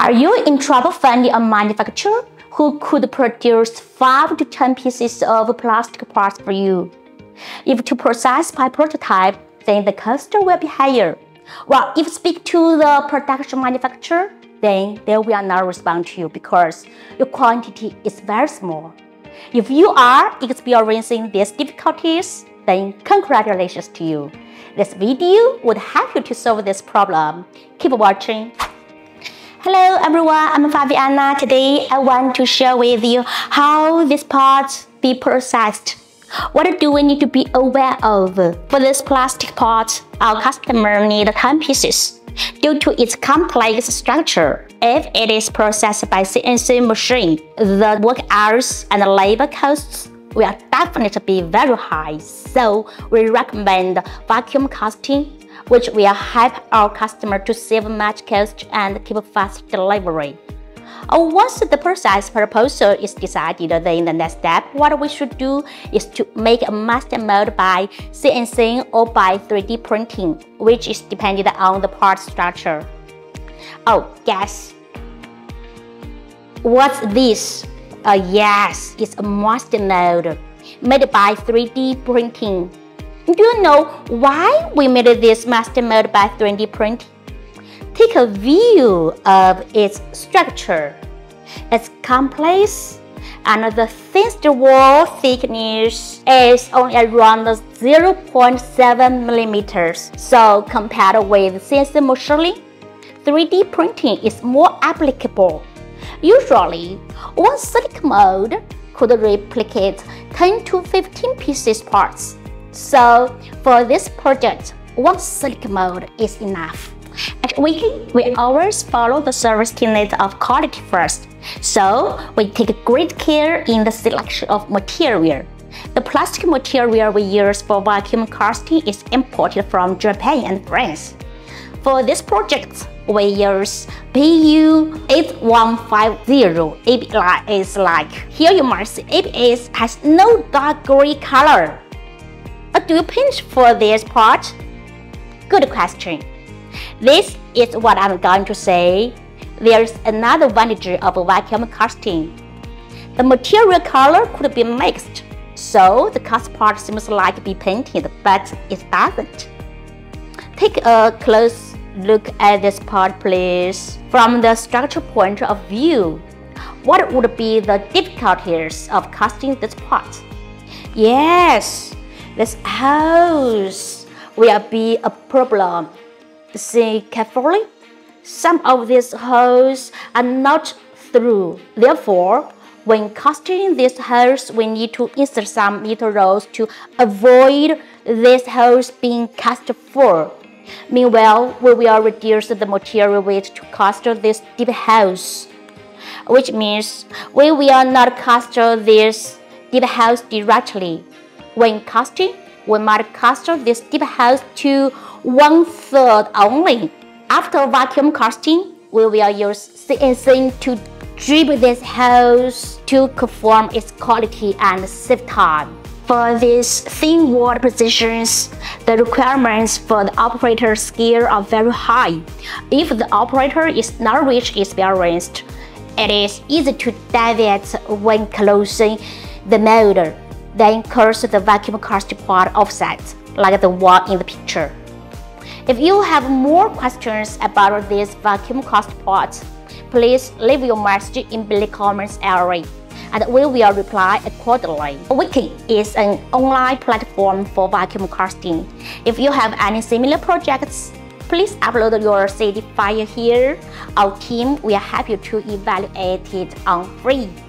Are you in trouble finding a manufacturer who could produce 5 to 10 pieces of plastic parts for you? If to process by prototype, then the cost will be higher. Well, if you speak to the production manufacturer, then they will not respond to you because your quantity is very small. If you are experiencing these difficulties, then congratulations to you. This video would help you to solve this problem. Keep watching. Hello everyone, I'm Fabiana. Today I want to share with you how these parts be processed. What do we need to be aware of? For this plastic part, our customer needs 10 pieces. Due to its complex structure, if it is processed by CNC machine, the work hours and labor costs will definitely be very high. So we recommend vacuum casting, which will help our customer to save much cost and keep fast delivery. Once the process proposal is decided, then the next step, what we should do is to make a master mold by CNC or by 3D printing, which is dependent on the part structure. Oh, guess what's this? Yes, it's a master mold made by 3D printing. Do you know why we made this master mold by 3D printing? Take a view of its structure. It's complex, and the thinnest wall thickness is only around 0.7 millimeters. So compared with CNC machining, 3D printing is more applicable. Usually, one silicon mold could replicate 10 to 15 pieces parts. So for this project, one silicon mold is enough. At WayKen, we always follow the service tenet of quality first. So we take great care in the selection of material. The plastic material we use for vacuum casting is imported from Japan and France. For this project, we use PU8150. ABS is like, here you must see ABS has no dark gray color. Do you pinch for this part? Good question. This is what I'm going to say. There's another advantage of vacuum casting. The material color could be mixed, so the cast part seems like be painted, but it doesn't. Take a close look at this part, please. From the structural point of view, what would be the difficulties of casting this part? Yes, this hose will be a problem. See carefully, some of these holes are not through. Therefore, when casting these holes, we need to insert some metal rolls to avoid these holes being cast full. Meanwhile, we will reduce the material weight to cast these deep holes, which means we will not cast these deep holes directly. When casting, we might cast this deep holes to 1/3 only. After vacuum casting, we will use CNC to drip these holes to confirm its quality and save time. For these thin wall positions, the requirements for the operator's skill are very high. If the operator is not rich experienced, it is easy to deviate when closing the mold, then cause the vacuum cast part offset, like the one in the picture. If you have more questions about this vacuum cast part, please leave your message in the comments area, and we will reply accordingly. WayKen is an online platform for vacuum casting. If you have any similar projects, please upload your CD file here. Our team will help you to evaluate it on free.